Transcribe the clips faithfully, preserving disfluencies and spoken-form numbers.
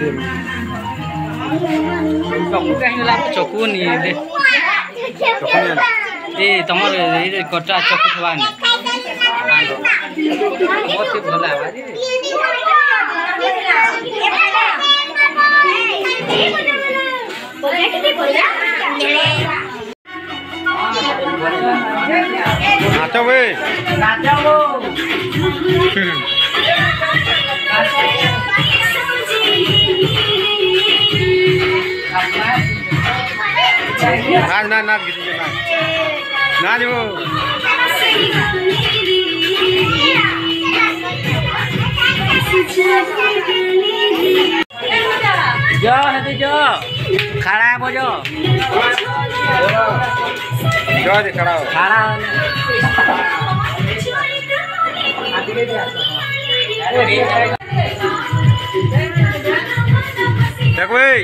चकू कहीं गला चकू नहीं दे ए तमर ए कटा चकू थवा नहीं बहुत ही भला है नाचो बे नाचो नाच नाच नाच किसी के नाच नाच वो जो हते जो खड़ा है वो जो जो दे खड़ा हो खड़ा देख भाई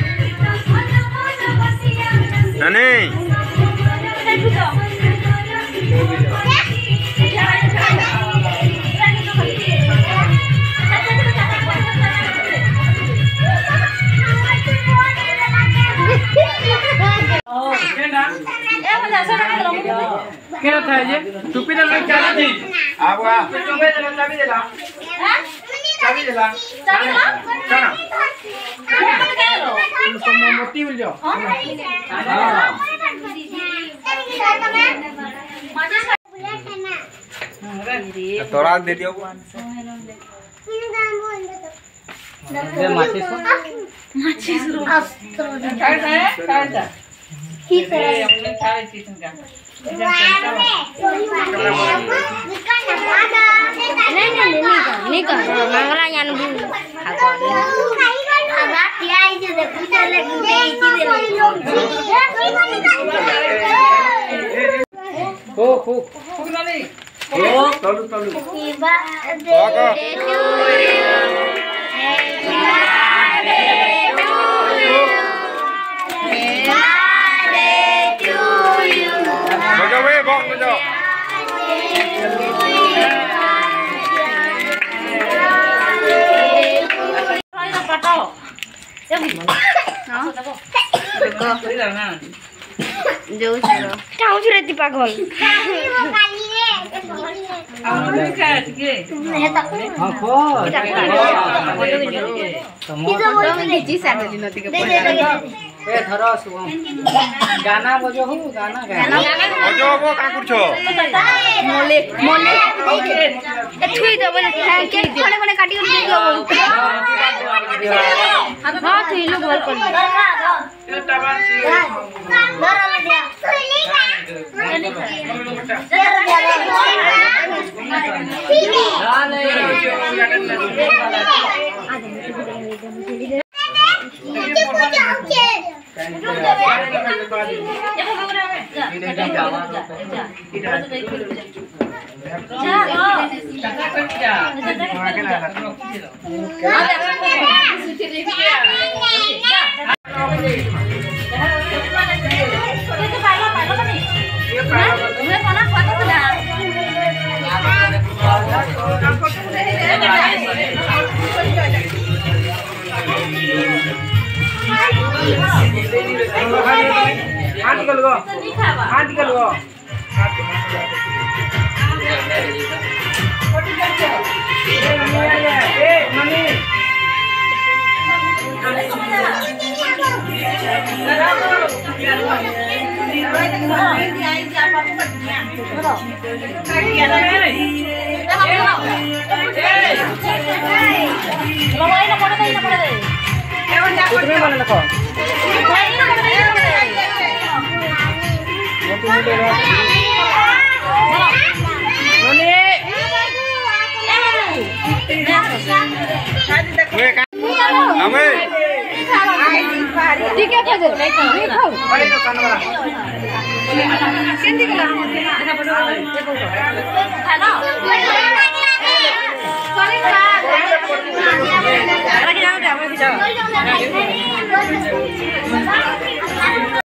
नानी क्या था ये टोपी ना लग क्या थी आप आ चाबी दे चाबी दे ला चाबी दे ला चाबी ला चला उसको मोती मिल जाओ हां तोड़ा दे दियो ये माचिस माचिस काय काय काय था ही करे हमने खाए चीज का नहीं नहीं नहीं नहीं कर मंगला यान बु आगा तिया इजे दे पूजा लगी दे इजे हो हो हो ना नहीं हो तलु तलु बा दे टू बजाओ भाई बॉक्स बजाओ पटाओ जो चाहू छुरे ती पागल हां खो ए धरो सुबह गाना बजो हो गाना गाना बजाओ वो का कुछो मोले मोले ए थुई दे बोले के कोने कोने काटी उड़ी दियो हां थुई लो बोल कर आर्टिकल गो आर्टिकल गो ए मनी ठीक है तो दे नहीं खाओ अरे तो कान वाला किंदी गला खाना सॉरी खा रख जाओ क्या मैं भी जाओ